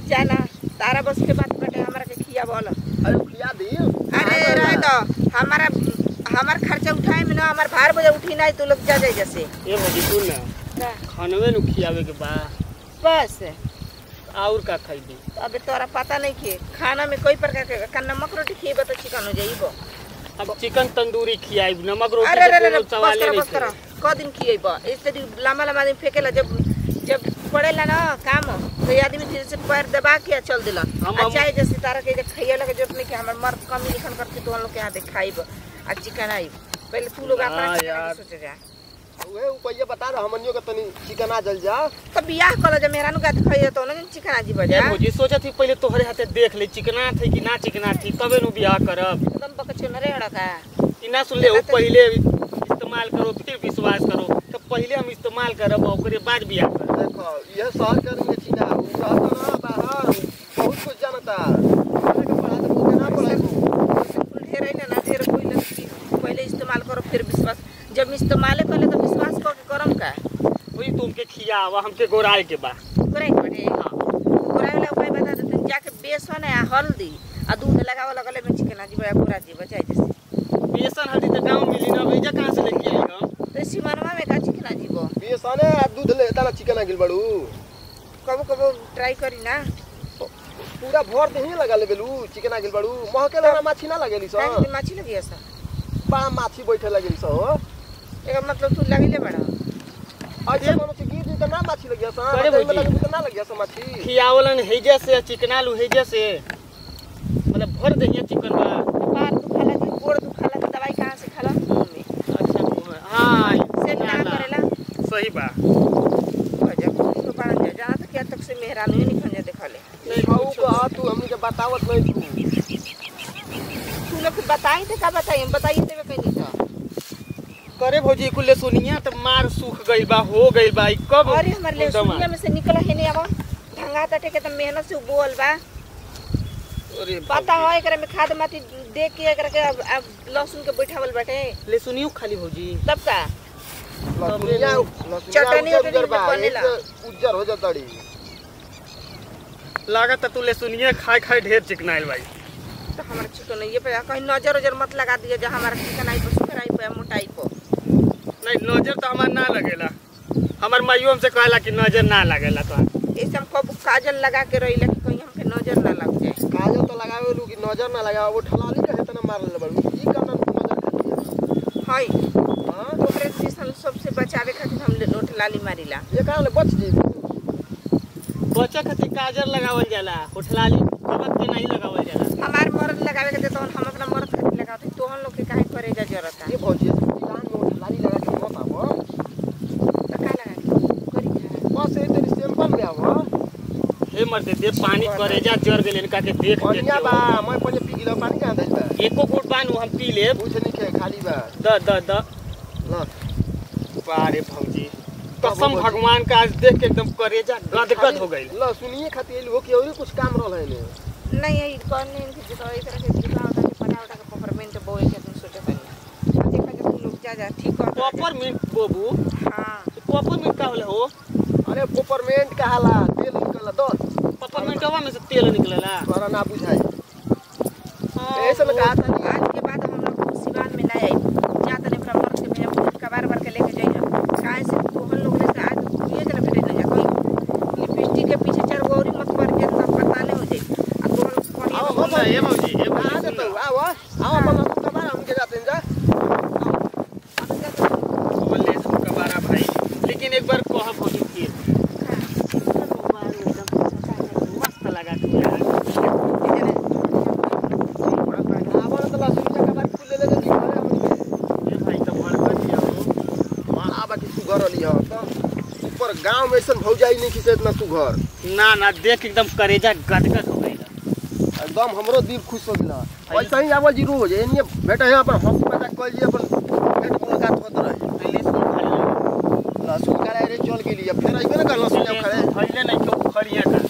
जाना तारा बस के बात बटे हमरा के खिया बोल। अरे खिया दी। अरे रह तो हमार खर्चा उठाए में ना हमार भार बजे उठी नहीं तो लोग जा जाए जैसे ए भौजी सुन ना खानवे नु खियावे के बा बस और का खाई दी। अबे तोरा पता नहीं के खाना में कोई प्रकार के नमक रोटी खिएबे तो चिकन हो जाइबो। अब चिकन तंदूरी खियाई नमक रोटी अरे के कोनो सवाल नहीं बस करो क दिन खिएबो इस लंबा लंबा दिन फेकेला जब पड़ेला ना काम तो ये आदमी धीरे से पैर दबा के चल दिला। अच्छा जैसे तारा के खइया लगे जरूरत नहीं कि हमर मर्द कमी लिखन करके तो हम लोग के यहाँ देखाइब आ चिकन आई पहले तू लोग अपना सोचे जा ओए ऊपरिया बता रहा हमनियो के तनी चिकन आ जल जा तो बियाह कल जब मेरा नु का खइया तो ना चिकन आ जीव जा। भौजी सोचा थी पहले तोहरे हाथे देख ले चिकना थे कि ना चिकना थी तबे नु बियाह करब। एकदम बकचो न रे हड़का इना सुन ले पहले इस्तेमाल करो फिर विश्वास करो तो पहले हम इस्तेमाल करब ओकरे बाद बियाह करब। देखो ये शहर कर में चीना उ शहर ना बाहर बहुत कुछ जानता पढ़ा के पढ़ा तो ना पढ़ाई ढेर है ना ढेर कोई लगी पहले इस्तेमाल करो फिर विश्वास जब इस्तेमाल करे तो विश्वास करम का वही तुमके खियावा हमके गोराई के बा गोराई के बटे। हां गोराई वाला उपाय बता देते जाके बेसन है हल्दी आ दूध लगावे लगले में चिकन आ जीव पूरा जीव जाए जैसे बेसन हल्दी तो गांव मिली ना भेजा कहां से लेके आई हम तो सीमानवा में का चिकन आ जीव बेसन है दूध ले ता चिकन आ गिल बड़ू कबो ट्राई करी ना पूरा भर दही लगा ले बेलू चिकन आ गिल बड़ू महके लगा माछी ना लगेली स काहे माछी लगी ऐसा बा माछी बैठे लगेली स हो एकर मतलब तू लगिले बड़ा अजे कोनो से गिर तो ना माछी लगिया स करे में भौजी। लगी तो ना लगिया स माछी खियावलन हेजे से चिकना लू हेजे से मतलब भर दहिया चिकन बा बार तू खाला कि गोड़ तू खाला कि दवाई कहां से खाला मुंह में अच्छा हां सेट ना करेला सही बा जब तो बड़ा जा तो क्या तक से मेहरानी नहीं खंजा देखले नहीं खाऊ का तू हमनी के बतावत नहीं तू लोग बताई थे का बताई हम बताइए देवे कहीं तो करे भौजी कुले सुनिया तो मार सूख गइल बा हो गइल बा कब अरे हमारे लिए सुनिया में से निकला है नहीं अब ढंगा तटे के तो मेहनत से बोल बा अरे पता हो एकरा में खाद माटी दे के एकरा के अब लहसुन के बैठावल बाटे ले सुनियो खाली भौजी तब का लसुनिया चटनी उजर बा बनेला उजर हो जाताड़ी लागत तू ले सुनिए खाए खाए ढेर चिकनाइल भाई तो हमारा चिकन ये पे कहीं नजर उजर मत लगा दिया जहां हमारा चिकन आई पर सुगर आई पे मोटाई पर नहीं नजर तो हमार ना लगेला हमार माइयो हमसे कहला कि नजर ना लगेला तो ऐसे हम कब काजल लगा के रहिला कि कहीं हमके नजर ना लग जाए काजल तो लगावे लू कि नजर ना लगावे वो ठलाली रहे त ना मार ले बड़ू ई काम ना नजर खाती हाय हां तो ओकरे से हम सबसे बचावे खातिर हम लोट लाली मारिला ये काम ले बच जी बच्चा खातिर काजल लगावल जाला होठलाली कबक के नहीं लगावल जाला हमार मर्द लगावे के तो हम अपना मर्द खातिर लगाते तो हम लोग के काहे करे जा जरूरत है ये भौजी कान में ठलाली लगा के मत आवो तो का लगा के करी जा बस ये तेरी सैंपल में आवो हे मरते दे पानी करे जा जर गेले इनका के देख बढ़िया बा मैं पहले पी गिला पानी कहां दैल बा एको घूट पानी हम पी लेब कुछ नहीं के खाली बा द ल बारे भौजी कसम भगवान का आज देख के एकदम करेजा गदगद हो गइल ल सुनिए खातिर हो कि और कुछ काम रहल है ने नहीं है करने इनके जो एक तरह के दिखा होता है पटा उठा के पेपरमेंट बोए के तुम सोचे पहले देखा जब तू लोग जा ठीक है पेपरमेंट बाबू हां पेपरमेंट का होला हो अरे पेपरमेंट कहाला तेल निकलला 10 पेपरमेंटवा में से तेल निकलेला तोरा ना बुझाई हां ऐसे लगा था आज के बाद हम लोग सिवान में ना आई जाते ने अपना मर्द के भेज कबार भर के लेके जाइए काहे से तो हम लोग ने आज ये जन भेज ना कोई लिपस्टिक के पीछे चार गौरी मत पर के तब पता नहीं हो जाए अब तो हम कोनी आओ हो ये भौजी ये आ जा तो आओ अपन तू कबार हम के जाते हैं जा बोले तुम कबारा भाई लेकिन एक बार कह भौजी फिर मस्त लगा के आवन तो लसुनिया कबार फूल ले ले ये भाई तो भर कर दिया हो हां आ बाकी तू घर लिया तो ऊपर गांव में ऐसन भौजाई नहीं खिसे इतना तू घर ना ना देख एकदम करेजा गदगद हो गइल एकदम हमरो दिल खुश हो गेला ऐसा ही आवल जी रोज एनिए बेटा है अपन हम मजाक कर जी अपन पेट मुलाकात होत रहे पहले सुन खाली लसुन काले रे चल गेली फिर आइबे ना कर लसुन खड़े पहले नहीं क्यों खड़िया का